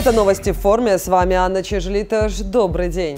Это новости в форме. С вами Анна Чижлиташ. Добрый день.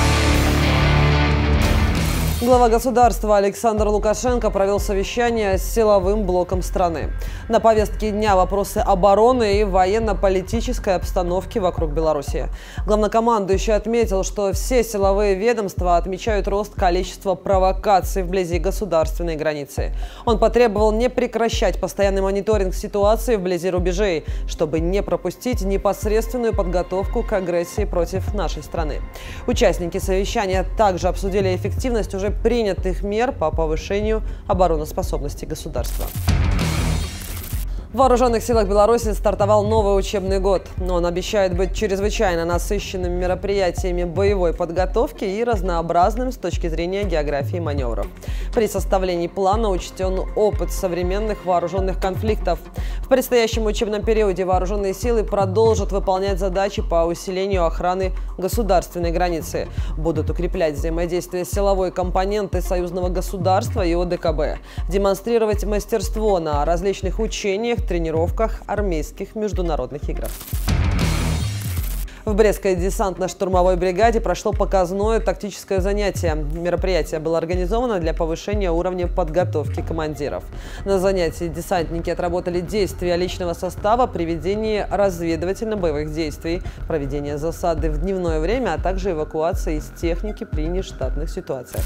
Глава государства Александр Лукашенко провел совещание с силовым блоком страны. На повестке дня вопросы обороны и военно-политической обстановки вокруг Беларуси. Главнокомандующий отметил, что все силовые ведомства отмечают рост количества провокаций вблизи государственной границы. Он потребовал не прекращать постоянный мониторинг ситуации вблизи рубежей, чтобы не пропустить непосредственную подготовку к агрессии против нашей страны. Участники совещания также обсудили эффективность уже принятых мер по повышению обороноспособности государства. В Вооруженных силах Беларуси стартовал новый учебный год, но он обещает быть чрезвычайно насыщенным мероприятиями боевой подготовки и разнообразным с точки зрения географии маневров. При составлении плана учтен опыт современных вооруженных конфликтов. В предстоящем учебном периоде вооруженные силы продолжат выполнять задачи по усилению охраны государственной границы, будут укреплять взаимодействие силовой компоненты союзного государства и ОДКБ, демонстрировать мастерство на различных учениях, тренировках, армейских международных играх. В Брестской десантно-штурмовой бригаде прошло показное тактическое занятие. Мероприятие было организовано для повышения уровня подготовки командиров. На занятии десантники отработали действия личного состава при ведении разведывательно-боевых действий, проведение засады в дневное время, а также эвакуации из техники при нештатных ситуациях.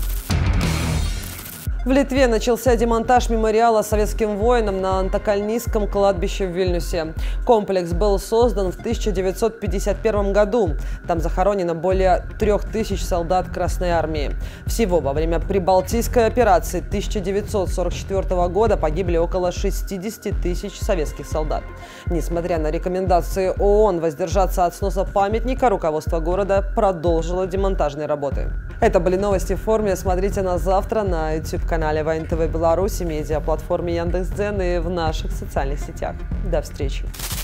В Литве начался демонтаж мемориала советским воинам на Антокольнийском кладбище в Вильнюсе. Комплекс был создан в 1951 году. Там захоронено более 3000 солдат Красной Армии. Всего во время Прибалтийской операции 1944 года погибли около 60 тысяч советских солдат. Несмотря на рекомендации ООН воздержаться от сноса памятника, руководство города продолжило демонтажные работы. Это были новости в форме. Смотрите нас завтра на YouTube-канале ВНТВ Беларусь, медиаплатформе Яндекс.Дзен и в наших социальных сетях. До встречи!